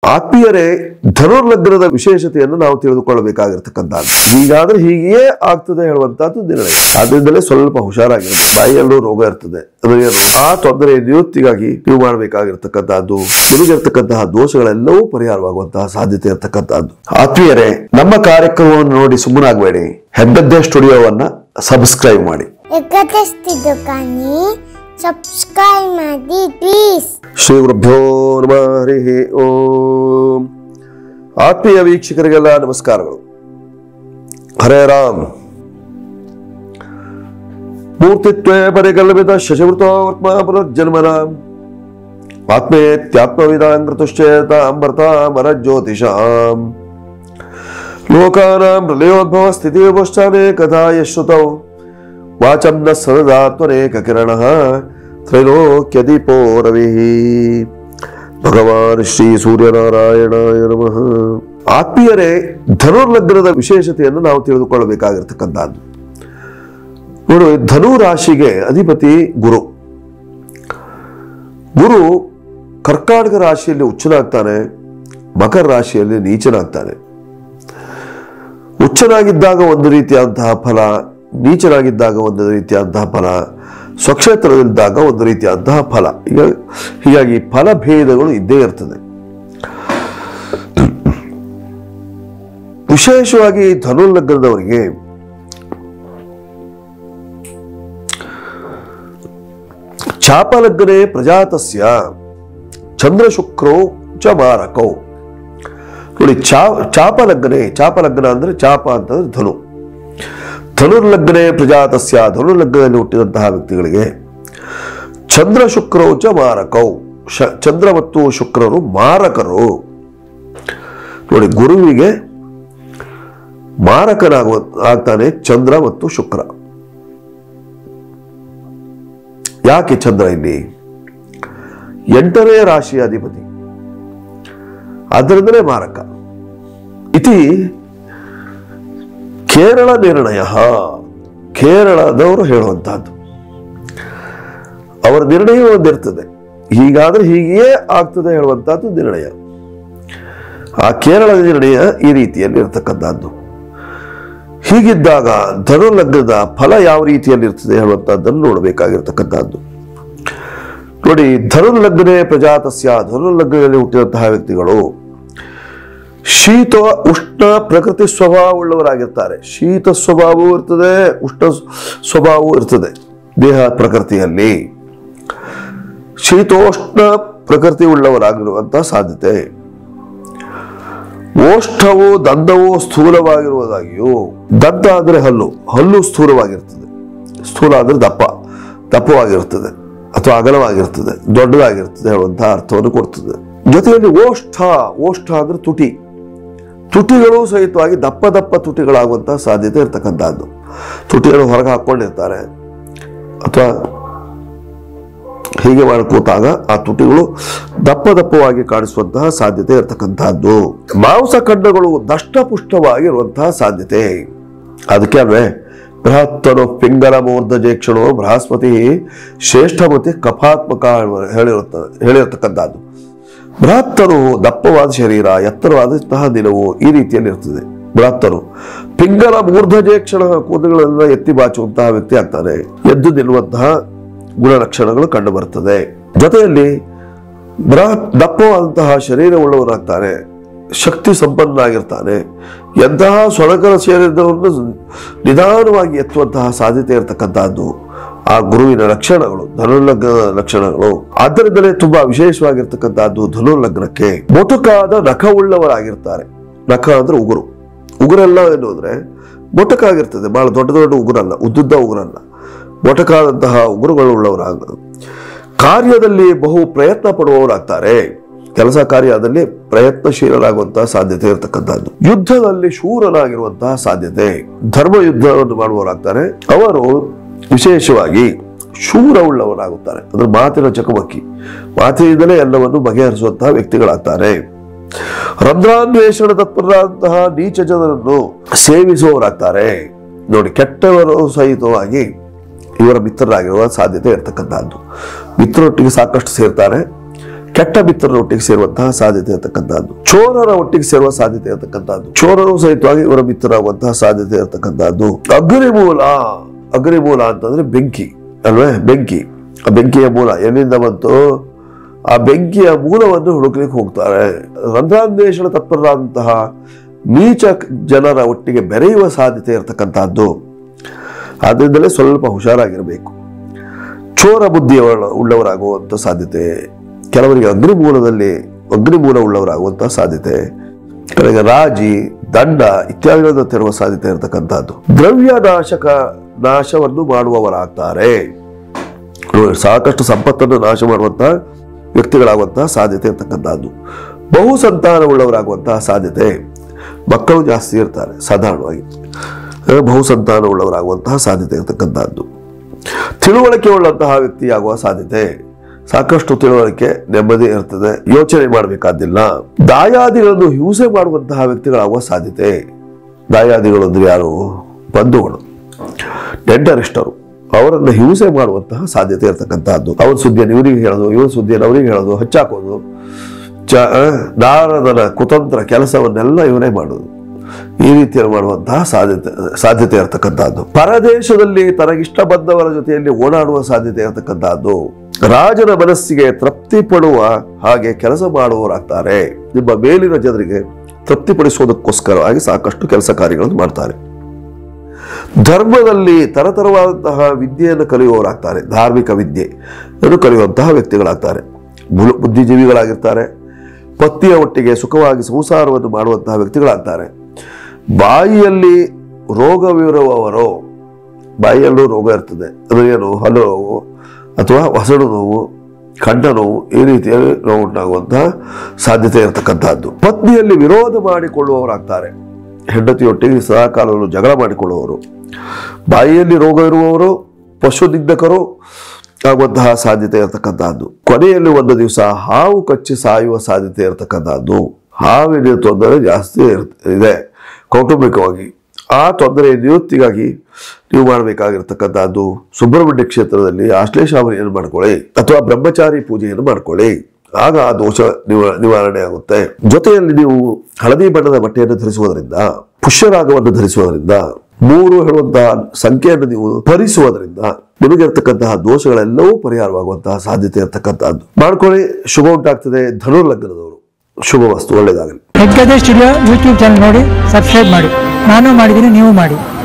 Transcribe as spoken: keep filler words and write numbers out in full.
ಆತ್ಮೀಯರೇ, ಧನುರ್ಲಗ್ನದ ವಿಶೇಷತೆಯನ್ನು ನಾವು ತಿಳಿದುಕೊಳ್ಳಬೇಕಾಗಿರ್ತಕ್ಕಂಥದ್ದು. ಹೀಗಾದ್ರೆ ಹೀಗೆಯೇ ಆಗ್ತದೆ ಹೇಳುವಂತಹದ್ದು ನಿರ್ಣಯ. ಆದ್ರಿಂದಲೇ ಸ್ವಲ್ಪ ಹುಷಾರಾಗಿರ್ಬೇಕು. ಬಾಯಿಯಲ್ಲೂ ರೋಗ ಇರ್ತದೆ, ಅದರೇನು ಆ ತೊಂದರೆ ನಿವೃತ್ತಿಗಾಗಿ ನೀವು ಮಾಡಬೇಕಾಗಿರ್ತಕ್ಕಂಥದ್ದು. ನಿಮಗಿರ್ತಕ್ಕಂತಹ ದೋಷಗಳೆಲ್ಲವೂ ಪರಿಹಾರವಾಗುವಂತಹ ಸಾಧ್ಯತೆ ಇರತಕ್ಕಂಥದ್ದು. ಆತ್ಮೀಯರೇ, ನಮ್ಮ ಕಾರ್ಯಕ್ರಮವನ್ನು ನೋಡಿ ಸುಮ್ಮನಾಗಬೇಡಿ. ಹೆಗ್ಗದ್ದೆ ಸ್ಟುಡಿಯೋವನ್ನ ಸಬ್ಸ್ಕ್ರೈಬ್ ಮಾಡಿ. ಸಬ್ಸ್ಕ್ರೈಬ್ ಮಾಡಿ ಪ್ಲೀಸ್. ಶ್ರೀ ಗುರುಭ್ಯೋ ನಮಃ. ಹರಿ ಓಂ. ಆತ್ಮೀಯ ವೀಕ್ಷಕರಿಗೆಲ್ಲ ನಮಸ್ಕಾರಗಳು. ಹರೇ ರಾಮ್. ಮೂರ್ತಿತ್ವೇ ಪರಿಕಲ್ಪಿತ ಶಶವೃತೋ ವರ್ತ್ಮ ಪುನರ್ಜನ್ಮನ ಆತ್ಮೇತ್ಯಾತ್ಮವಿದಾಂಗೃತುಶ್ಚೇತ ಅಮೃತಾಮರ ಜ್ಯೋತಿಷಾಂ ಲೋಕಾನಾಂ ಪ್ರಲಯೋದ್ಭವ ಸ್ಥಿತಿ ವಿಭುಶ್ಚಾನೇ ಕಥಾ ಯಶ್ರುತೌ ವಾಚಂ ನ ಸದದಾತ್ಮನೇಕ ಕಿರಣಃ ತ್ರೈಲೋಕ್ಯ ದೀಪೋ ರವಿಃ. ಭಗವಾನ್ ಶ್ರೀ ಸೂರ್ಯನಾರಾಯಣಾಯ ನಮಃ. ಆತ್ಮೀಯರೇ, ಧನುರ್ಲಗ್ನದ ವಿಶೇಷತೆಯನ್ನು ನಾವು ತಿಳಿದುಕೊಳ್ಳಬೇಕಾಗಿರ್ತಕ್ಕಂಥದ್ದು. ನೋಡಿ, ಧನು ರಾಶಿಗೆ ಅಧಿಪತಿ ಗುರು. ಗುರು ಕರ್ಕಾಟಕ ರಾಶಿಯಲ್ಲಿ ಉಚ್ಚನಾಗ್ತಾನೆ, ಮಕರ ರಾಶಿಯಲ್ಲಿ ನೀಚನಾಗ್ತಾನೆ. ಉಚ್ಚನಾಗಿದ್ದಾಗ ಒಂದು ರೀತಿಯಾದಂತಹ ಫಲ, ನೀಚನಾಗಿದ್ದಾಗ ಒಂದು ರೀತಿಯಾದಂತಹ ಫಲ, ಸ್ವಕ್ಷೇತ್ರದಲ್ಲಿದ್ದಾಗ ಒಂದು ರೀತಿಯಾದಂತಹ ಫಲ. ಈಗ ಹೀಗಾಗಿ ಫಲಭೇದಗಳು ಇದ್ದೇ ಇರ್ತದೆ. ವಿಶೇಷವಾಗಿ ಧನುರ್ಲಗ್ನದವರಿಗೆ ಚಾಪಲಗ್ನೇ ಪ್ರಜಾತಸ್ಯ ಚಂದ್ರ ಶುಕ್ರೋ ಚ ಮಾರಕೌ. ನೋಡಿ, ಚಾ ಚಾಪಲಗ್ನೇ, ಚಾಪಲಗ್ನ ಅಂದ್ರೆ ಚಾಪ ಅಂತಂದ್ರೆ ಧನು. ಧನುರ್ಲಗ್ನೇ ಪ್ರಜಾತಸ್ಯ, ಧನುರ್ಲಗ್ನದಲ್ಲಿ ಹುಟ್ಟಿದಂತಹ ವ್ಯಕ್ತಿಗಳಿಗೆ ಚಂದ್ರ ಶುಕ್ರೌ ಚ ಮಾರಕೌ, ಚಂದ್ರ ಮತ್ತು ಶುಕ್ರರು ಮಾರಕರು. ನೋಡಿ, ಗುರುವಿಗೆ ಮಾರಕನಾಗುವ ಆಗ್ತಾನೆ ಚಂದ್ರ ಮತ್ತು ಶುಕ್ರ. ಯಾಕೆ ಚಂದ್ರ ಇಲ್ಲಿ? ಎಂಟನೇ ರಾಶಿಯ ಅಧಿಪತಿ, ಅದರಿಂದಲೇ ಮಾರಕ. ಇತಿ ಕೇರಳ ನಿರ್ಣಯ. ಕೇರಳದವರು ಹೇಳುವಂತಹದ್ದು, ಅವರ ನಿರ್ಣಯ ಒಂದಿರ್ತದೆ. ಹೀಗಾದ್ರೆ ಹೀಗೆಯೇ ಆಗ್ತದೆ ಹೇಳುವಂತಹದ್ದು ನಿರ್ಣಯ. ಆ ಕೇರಳದ ನಿರ್ಣಯ ಈ ರೀತಿಯಲ್ಲಿ ಇರ್ತಕ್ಕಂಥದ್ದು. ಹೀಗಿದ್ದಾಗ ಧನುರ್ಲಗ್ನದ ಫಲ ಯಾವ ರೀತಿಯಲ್ಲಿ ಇರ್ತದೆ ಹೇಳುವಂತಹದ್ದನ್ನು ನೋಡಬೇಕಾಗಿರ್ತಕ್ಕಂಥದ್ದು. ನೋಡಿ, ಧನುರ್ಲಗ್ನೇ ಪ್ರಜಾತಸ್ಯ, ಧನುರ್ಲಗ್ನದಲ್ಲಿ ಹುಟ್ಟಿದಂತಹ ವ್ಯಕ್ತಿಗಳು ಶೀತ ಉಷ್ಣ ಪ್ರಕೃತಿ ಸ್ವಭಾವ ಉಳ್ಳವರಾಗಿರ್ತಾರೆ. ಶೀತ ಸ್ವಭಾವವೂ ಇರ್ತದೆ, ಉಷ್ಣ ಸ್ವಭಾವವೂ ಇರ್ತದೆ. ದೇಹ ಪ್ರಕೃತಿಯಲ್ಲಿ ಶೀತೋಷ್ಣ ಪ್ರಕೃತಿ ಉಳ್ಳವರಾಗಿರುವಂತಹ ಸಾಧ್ಯತೆ. ಓಷ್ಠವು ದಂತವು ಸ್ಥೂಲವಾಗಿರುವುದಾಗಿಯೂ, ದಂತ ಅಂದ್ರೆ ಹಲ್ಲು, ಹಲ್ಲು ಸ್ಥೂಲವಾಗಿರ್ತದೆ. ಸ್ಥೂಲ ಅಂದ್ರೆ ದಪ್ಪ, ದಪ್ಪವಾಗಿರ್ತದೆ ಅಥವಾ ಅಗಲವಾಗಿರ್ತದೆ, ದೊಡ್ಡದಾಗಿರ್ತದೆ ಹೇಳುವಂತಹ ಅರ್ಥವನ್ನು ಕೊಡ್ತದೆ. ಜೊತೆಯಲ್ಲಿ ಓಷ್ಠ, ಓಷ್ಠ ಅಂದ್ರೆ ತುಟಿ, ತುಟಿಗಳು ಸಹಿತವಾಗಿ ದಪ್ಪ ದಪ್ಪ ತುಟಿಗಳಾಗುವಂತಹ ಸಾಧ್ಯತೆ ಇರ್ತಕ್ಕಂಥದ್ದು. ತುಟಿಗಳು ಹೊರಗೆ ಹಾಕೊಂಡಿರ್ತಾರೆ ಅಥವಾ ಹೀಗೆ ಮಾಡಿ ಕೂತಾಗ ಆ ತುಟಿಗಳು ದಪ್ಪ ದಪ್ಪವಾಗಿ ಕಾಣಿಸುವಂತಹ ಸಾಧ್ಯತೆ ಇರತಕ್ಕಂತಹದ್ದು. ಮಾಂಸಖಂಡಗಳು ದಷ್ಟಪುಷ್ಟವಾಗಿರುವಂತಹ ಸಾಧ್ಯತೆ. ಅದಕ್ಕೆ ಅಲ್ವೇ ಬೃಹತ್ತನು ಪಿಂಗಲ ಮೂರ್ಧಜೇಕ್ಷಣೋ ಬೃಹಸ್ಪತಿ ಶ್ರೇಷ್ಠಮತಿ ಕಫಾತ್ಮಕ ಹೇಳಿರುತ್ತದೆ ಹೇಳಿರತಕ್ಕಂಥದ್ದು. ಬೃಹತ್ತನು ದಪ್ಪವಾದ ಶರೀರ, ಎತ್ತರವಾದಂತಹ ದಿನವು ಈ ರೀತಿಯಲ್ಲಿ ಇರ್ತದೆ. ಬೃಹತ್ತನು ಪಿಂಗಲ ಮೂರ್ಧಜೇಕ್ಷಣ, ಕೂದಲುಗಳೆಲ್ಲ ಎತ್ತಿ ಬಾಚುವಂತಹ ವ್ಯಕ್ತಿ ಆಗ್ತಾನೆ. ಎದ್ದು ನಿಲ್ಲುವಂತಹ ಗುಣಲಕ್ಷಣಗಳು ಕಂಡು ಬರ್ತದೆ. ಜೊತೆಯಲ್ಲಿ ಬೃಹತ್ ದಪ್ಪವಾದಂತಹ ಶರೀರವುಳ್ಳವನಾಗ್ತಾನೆ, ಶಕ್ತಿ ಸಂಪನ್ನನಾಗಿರ್ತಾನೆ. ಎಂತಹ ಸೊಣಕರ ಶರೀರವನ್ನು ನಿಧಾನವಾಗಿ ಎತ್ತುವಂತಹ ಸಾಧ್ಯತೆ ಇರತಕ್ಕಂತಹದ್ದು ಆ ಗುರುವಿನ ಲಕ್ಷಣಗಳು, ಧನುರ್ಲಗ್ನದ ಲಕ್ಷಣಗಳು. ಆದ್ದರಿಂದಲೇ ತುಂಬಾ ವಿಶೇಷವಾಗಿರ್ತಕ್ಕಂಥದ್ದು ಧನುರ್ಲಗ್ನಕ್ಕೆ. ಮೊಟಕಾದ ನಖವುಳ್ಳವರಾಗಿರ್ತಾರೆ. ನಖ ಅಂದ್ರೆ ಉಗುರು. ಉಗುರೆಲ್ಲ ಏನು ಅಂದ್ರೆ ಮೊಟಕಾಗಿರ್ತದೆ, ಬಹಳ ದೊಡ್ಡ ದೊಡ್ಡ ಉಗುರಲ್ಲ, ಉದ್ದುದ್ದ ಉಗುರಲ್ಲ, ಮೊಟಕಾದಂತಹ ಉಗುರುಗಳು ಉಳ್ಳವರಾಗ. ಕಾರ್ಯದಲ್ಲಿ ಬಹು ಪ್ರಯತ್ನ ಪಡುವವರಾಗ್ತಾರೆ. ಕೆಲಸ ಕಾರ್ಯದಲ್ಲಿ ಪ್ರಯತ್ನಶೀಲರಾಗುವಂತಹ ಸಾಧ್ಯತೆ ಇರತಕ್ಕಂಥದ್ದು. ಯುದ್ಧದಲ್ಲಿ ಶೂರನಾಗಿರುವಂತಹ ಸಾಧ್ಯತೆ. ಧರ್ಮ ಯುದ್ಧವನ್ನು ಮಾಡುವವರಾಗ್ತಾರೆ. ಅವರು ವಿಶೇಷವಾಗಿ ಶೂರ ಉಳ್ಳವರಾಗುತ್ತಾರೆ. ಅಂದ್ರೆ ಮಾತಿನ ಚಕಮಕಿ, ಮಾತಿನಿಂದಲೇ ಎಲ್ಲವನ್ನು ಬಗೆಹರಿಸುವಂತಹ ವ್ಯಕ್ತಿಗಳಾಗ್ತಾರೆ. ರಂಧ್ರಾನ್ವೇಷಣ ತತ್ಪರರಾದಂತಹ ನೀಚ ಜನರನ್ನು ಸೇವಿಸುವವರಾಗ್ತಾರೆ. ನೋಡಿ, ಕೆಟ್ಟವರು ಸಹಿತವಾಗಿ ಇವರ ಮಿತ್ರರಾಗಿರುವ ಸಾಧ್ಯತೆ ಇರತಕ್ಕಂತಹದ್ದು. ಮಿತ್ರರೊಟ್ಟಿಗೆ ಸಾಕಷ್ಟು ಸೇರ್ತಾರೆ, ಕೆಟ್ಟ ಮಿತ್ರರ ಒಟ್ಟಿಗೆ ಸೇರುವಂತಹ ಸಾಧ್ಯತೆ ಇರತಕ್ಕಂಥದ್ದು, ಚೋರರ ಒಟ್ಟಿಗೆ ಸೇರುವ ಸಾಧ್ಯತೆ ಇರತಕ್ಕಂಥದ್ದು, ಚೋರರು ಸಹಿತವಾಗಿ ಇವರ ಮಿತ್ರರಾಗುವಂತಹ ಸಾಧ್ಯತೆ ಇರತಕ್ಕಂಥದ್ದು. ಅಗ್ನಿಮೂಲ, ಅಗ್ನಿಮೂಲ ಅಂತಂದ್ರೆ ಬೆಂಕಿ ಅಲ್ವೇ, ಬೆಂಕಿ. ಆ ಬೆಂಕಿಯ ಮೂಲ ಎಲ್ಲಿಂದ ಬಂತು? ಆ ಬೆಂಕಿಯ ಮೂಲವನ್ನು ಹುಡುಕ್ಲಿಕ್ಕೆ ಹೋಗ್ತಾರೆ. ರಂಧ್ರಾನ್ವೇಷಣ ತತ್ಪರರಾದಂತಹ ನೀಚ ಜನರ ಒಟ್ಟಿಗೆ ಬೆರೆಯುವ ಸಾಧ್ಯತೆ ಇರತಕ್ಕಂಥದ್ದು. ಆದ್ರಿಂದಲೇ ಸ್ವಲ್ಪ ಹುಷಾರಾಗಿರಬೇಕು. ಚೋರ ಬುದ್ಧಿಯ ಉಳ್ಳವರಾಗುವಂತ ಸಾಧ್ಯತೆ, ಕೆಲವರಿಗೆ ಅಗ್ನಿಮೂಲದಲ್ಲಿ ಅಗ್ನಿಮೂಲ ಉಳ್ಳವರಾಗುವಂತಹ ಸಾಧ್ಯತೆ, ಕೆಲವರಿಗೆ ರಾಜಿ ದಂಡ ಇತ್ಯಾದಿಗಳನ್ನು ತೆರುವ ಸಾಧ್ಯತೆ ಇರತಕ್ಕಂಥದ್ದು. ದ್ರವ್ಯ ನಾಶಕ ನಾಶವನ್ನು ಮಾಡುವವರಾಗ್ತಾರೆ. ಸಾಕಷ್ಟು ಸಂಪತ್ತನ್ನು ನಾಶ ಮಾಡುವಂತಹ ವ್ಯಕ್ತಿಗಳಾಗುವಂತಹ ಸಾಧ್ಯತೆ ಇರತಕ್ಕಂಥದ್ದು. ಬಹು ಸಂತಾನ ಉಳ್ಳವರಾಗುವಂತಹ ಸಾಧ್ಯತೆ, ಮಕ್ಕಳು ಜಾಸ್ತಿ ಇರ್ತಾರೆ ಸಾಧಾರಣವಾಗಿ, ಬಹು ಸಂತಾನ ಉಳ್ಳವರಾಗುವಂತಹ ಸಾಧ್ಯತೆ ಇರತಕ್ಕಂಥದ್ದು. ತಿಳುವಳಿಕೆ ಉಳ್ಳಂತಹ ವ್ಯಕ್ತಿಯಾಗುವ ಸಾಧ್ಯತೆ, ಸಾಕಷ್ಟು ತಿಳುವಳಿಕೆ ನೆಮ್ಮದಿ ಇರ್ತದೆ, ಯೋಚನೆ ಮಾಡಬೇಕಾದಿಲ್ಲ. ದಾಯಾದಿಗಳನ್ನು ಹಿಂಸೆ ಮಾಡುವಂತಹ ವ್ಯಕ್ತಿಗಳಾಗುವ ಸಾಧ್ಯತೆ. ದಾಯಾದಿಗಳು ಅಂದ್ರೆ ಯಾರು? ಬಂಧುಗಳು, ನೆಂಟರಿಷ್ಟರು, ಅವರನ್ನು ಹಿಂಸೆ ಮಾಡುವಂತಹ ಸಾಧ್ಯತೆ ಇರತಕ್ಕಂತಹದ್ದು. ಅವನ ಸುದ್ದಿಯನ್ನು ಇವರಿಗೆ ಹೇಳೋದು, ಇವನ ಸುದ್ದಿಯನ್ನು ಅವರಿಗೆ ಹೇಳೋದು, ಹಚ್ಚಾಕೋದು, ಚ ನಾರದನ ಕುತಂತ್ರ ಕೆಲಸವನ್ನೆಲ್ಲ ಇವನೇ ಮಾಡೋದು, ಈ ರೀತಿಯಲ್ಲಿ ಮಾಡುವಂತಹ ಸಾಧ್ಯತೆ ಸಾಧ್ಯತೆ ಇರತಕ್ಕಂತಹದ್ದು. ಪರದೇಶದಲ್ಲಿ ತನಗಿಷ್ಟ ಬಂದವರ ಜೊತೆಯಲ್ಲಿ ಓಡಾಡುವ ಸಾಧ್ಯತೆ ಇರತಕ್ಕಂತಹದ್ದು. ರಾಜನ ಮನಸ್ಸಿಗೆ ತೃಪ್ತಿ ಪಡುವ ಹಾಗೆ ಕೆಲಸ ಮಾಡುವವರಾಗ್ತಾರೆ. ನಿಮ್ಮ ಮೇಲಿನ ಜನರಿಗೆ ತೃಪ್ತಿಪಡಿಸುವುದಕ್ಕೋಸ್ಕರವಾಗಿ ಸಾಕಷ್ಟು ಕೆಲಸ ಕಾರ್ಯಗಳನ್ನು ಮಾಡ್ತಾರೆ. ಧರ್ಮದಲ್ಲಿ ತರತರವಾದಂತಹ ವಿದ್ಯೆಯನ್ನು ಕಲಿಯುವವರಾಗ್ತಾರೆ. ಧಾರ್ಮಿಕ ವಿದ್ಯೆಯನ್ನು ಕಲಿಯುವಂತಹ ವ್ಯಕ್ತಿಗಳಾಗ್ತಾರೆ. ಬುದ್ಧಿಜೀವಿಗಳಾಗಿರ್ತಾರೆ. ಪತ್ನಿಯ ಒಟ್ಟಿಗೆ ಸುಖವಾಗಿ ಸಂಸಾರವನ್ನು ಮಾಡುವಂತಹ ವ್ಯಕ್ತಿಗಳಾಗ್ತಾರೆ. ಬಾಯಿಯಲ್ಲಿ ರೋಗವಿರುವವರು, ಬಾಯಿಯಲ್ಲೂ ರೋಗ ಇರ್ತದೆ, ಅದು ಏನು ಹಲ್ಲು ನೋವು ಅಥವಾ ಹೊಸಡು ನೋವು, ಕಂಠ ನೋವು, ಈ ರೀತಿಯಲ್ಲಿ ನೋವು ಉಂಟಾಗುವಂತಹ ಸಾಧ್ಯತೆ ಇರತಕ್ಕಂತಹದ್ದು. ಪತ್ನಿಯಲ್ಲಿ ವಿರೋಧ ಮಾಡಿಕೊಳ್ಳುವವರಾಗ್ತಾರೆ. ಹೆಂಡತಿಯೊಟ್ಟಿಗೆ ಸದಾಕಾಲವನ್ನು ಜಗಳ ಮಾಡಿಕೊಳ್ಳುವವರು. ಬಾಯಿಯಲ್ಲಿ ರೋಗ ಇರುವವರು ಪಶುನಿಂದಕರು ಆಗುವಂತಹ ಸಾಧ್ಯತೆ ಇರತಕ್ಕಂತಹದ್ದು. ಕೊನೆಯಲ್ಲಿ ಒಂದು ದಿವಸ ಹಾವು ಕಚ್ಚಿ ಸಾಯುವ ಸಾಧ್ಯತೆ ಇರತಕ್ಕಂತಹದ್ದು. ಹಾವಿನ ತೊಂದರೆ ಜಾಸ್ತಿ ಇದೆ ಕೌಟುಂಬಿಕವಾಗಿ. ಆ ತೊಂದರೆ ನಿವೃತ್ತಿಗಾಗಿ ನೀವು ಮಾಡಬೇಕಾಗಿರ್ತಕ್ಕಂಥದ್ದು ಸುಬ್ರಹ್ಮಣ್ಯ ಕ್ಷೇತ್ರದಲ್ಲಿ ಆಶ್ಲೇಷಾವರಿಯನ್ನು ಮಾಡ್ಕೊಳ್ಳಿ ಅಥವಾ ಬ್ರಹ್ಮಚಾರಿ ಪೂಜೆಯನ್ನು ಮಾಡ್ಕೊಳ್ಳಿ. ಆಗ ಆ ದೋಷ ನಿವಾರಣೆ ಆಗುತ್ತೆ. ಜೊತೆಯಲ್ಲಿ ನೀವು ಹಳದಿ ಬಣ್ಣದ ಬಟ್ಟೆಯನ್ನು ಧರಿಸುವುದರಿಂದ, ಪುಷ್ಯರಾಗವನ್ನು ಧರಿಸುವುದರಿಂದ, ಮೂರು ಹೇಳುವಂತಹ ಸಂಖ್ಯೆಯನ್ನು ನೀವು ಭರಿಸುವುದರಿಂದ ನಿಮಗಿರ್ತಕ್ಕಂತಹ ದೋಷಗಳೆಲ್ಲವೂ ಪರಿಹಾರವಾಗುವಂತಹ ಸಾಧ್ಯತೆ ಇರತಕ್ಕಂತಹದ್ದು. ಮಾಡ್ಕೊಳ್ಳಿ, ಶುಭ ಉಂಟಾಗ್ತದೆ. ಧನು ಲಗ್ನದವರು ಶುಭ ವಸ್ತು, ಒಳ್ಳೆಯದಾಗಲಿ. ಹೆಗ್ಗದೆ ಸ್ಟುಡಿಯೋ ಯೂಟ್ಯೂಬ್ ಚಾನಲ್ ನೋಡಿ ಸಬ್ಸ್ಕ್ರೈಬ್ ಮಾಡಿ. ನಾನು ಮಾಡಿದ್ದೀನಿ, ನೀವು ಮಾಡಿ.